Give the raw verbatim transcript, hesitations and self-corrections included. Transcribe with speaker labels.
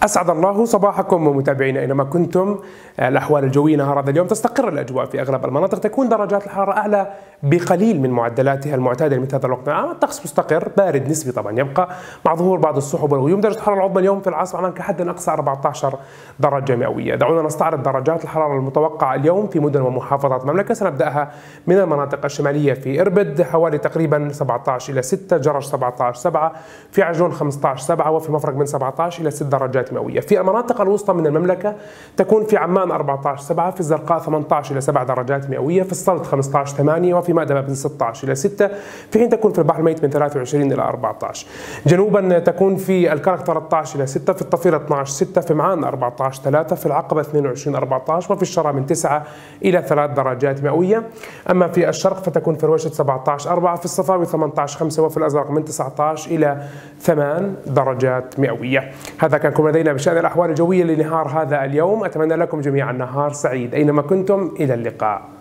Speaker 1: أسعد الله صباحكم متابعينا أينما كنتم. الأحوال الجوية نهار هذا اليوم تستقر الأجواء في أغلب المناطق، تكون درجات الحرارة أعلى بقليل من معدلاتها المعتادة لمثل هذا الوقت. الطقس مستقر بارد نسبي طبعا يبقى مع ظهور بعض السحب والغيوم. درجة الحرارة العظمى اليوم في العاصمة عمان كحد أقصى أربعة عشر درجة مئوية. دعونا نستعرض درجات الحرارة المتوقعة اليوم في مدن ومحافظات المملكة. سنبدأها من المناطق الشمالية. في إربد حوالي تقريبا سبعة عشر إلى ستة، جرش سبعة عشر سبعة، في عجلون خمسة عشر سبعة، وفي مفرق من سبعة عشر إلى ست درجات مئوية. في المناطق الوسطى من المملكة تكون في عمان أربعة عشر سبعة، في الزرقاء ثمانية عشر إلى سبع درجات مئوية، في السلط خمسة عشر ثمانية، وفي مأدبة من ستة عشر إلى ستة، في حين تكون في البحر الميت من ثلاثة وعشرين إلى أربعة عشر. جنوبا تكون في الكرك ثلاثة عشر إلى ستة، في الطفيلة اثني عشر ستة، في معان أربعة عشر ثلاثة، في العقبة اثنين وعشرين أربعة عشر، وفي الشرى من تسعة إلى ثلاث درجات مئوية. أما في الشرق فتكون في رويشة سبعة عشر أربعة، في الصفاوي ثمانية عشر خمسة، وفي الأزرق من تسعة عشر إلى ثمان درجات مئوية. هذا كان كل لدينا بشأن الأحوال الجوية لنهار هذا اليوم. أتمنى لكم جميعا نهار سعيد أينما كنتم. إلى اللقاء.